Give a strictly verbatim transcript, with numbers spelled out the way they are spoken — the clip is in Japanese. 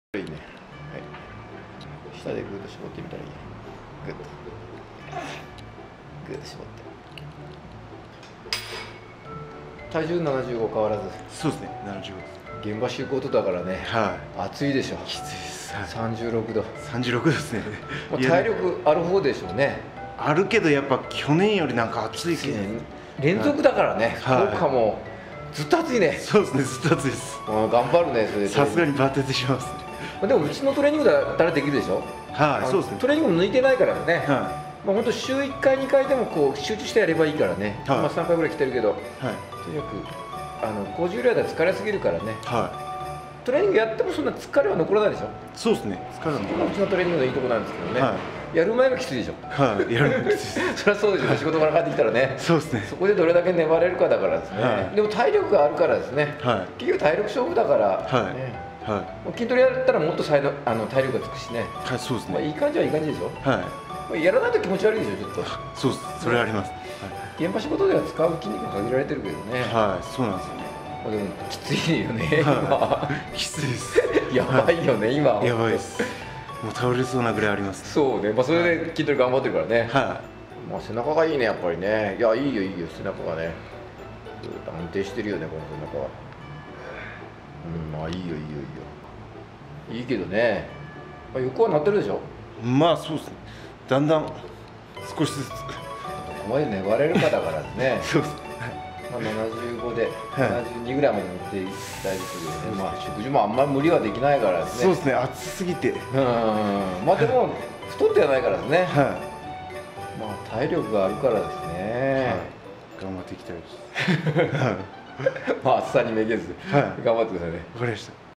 いいね。はい。下でグーッと絞ってみたらいいよ。グッと。グーッと絞って。体重ななじゅうご変わらず。 そうですね、ななじゅうごです。 現場仕事だからね。 はい。 暑いでしょ。 きついです。はい、 さんじゅうろくど。 さんじゅうろくどですね。 もう体力ある方でしょうね。 あるけどやっぱ去年よりなんか暑いけど、ね、 連続だからね。福岡もずっと暑いね。 そうですね、ずっと暑いです。 頑張るね、それで。 さすがにバテてしまいますね。 でもうちのトレーニングだったらできるでしょ。 はい、そうですね。 トレーニングも抜いてないからね。 はい。 まあ本当週いっかいにかいでもこう集中してやればいいからね。はい、今さんかいぐらい来てるけど、はい、とにかくあのごじゅうぐらいだと疲れすぎるからね。はい。トレーニングやってもそんな疲れは残らないでしょ。 そうですね。疲れは残らない。 うちのトレーニングのいいとこなんですけどね。はい、やる前がきついでしょ。はい。やる前がきついです。そりゃそうでしょ。仕事から帰ってきたらね。そうですね。そこでどれだけ粘れるかだからですね。はい、でも体力があるからですね。はい。結局体力勝負だから。はい。ね、はい、筋トレやったらもっと才能あの体力がつくしね。はい、そうですね。まあいい感じはいい感じでしょ。はい。やらないと気持ち悪いでしょ、ちょっと。 そうです。それはあります。はい、 現場仕事では使う筋肉が限られてるけどね。 はい、そうなんですよね。 でもきついよね。今。 きついです。 やばいよね、今。 やばいです。もう倒れそうなぐらいあります。 そうね。まあそれで筋トレ頑張ってるからね。はい。まあ背中がいいね、やっぱりね。いや、いいよいいよ、背中がね。安定してるよね、この背中は。うん、まあいいよいいよいいよ。いいけどね、まあ、横はなってるでしょ。まあそうですね、だんだん少しずつどこまで粘れるかだからね。 そうですね、 まあななじゅうごで、はい、ななじゅうにぐらいまで持っていきたいですけどね。まあ食事もあんまり無理はできないからですね。 そうですね、暑すぎて、うん、 まあでも太ってはないからですね。はい、まあ体力があるからですね、はい、 頑張っていきたいです。 まあ暑さにめげず、はい、頑張ってくださいね。 わかりました。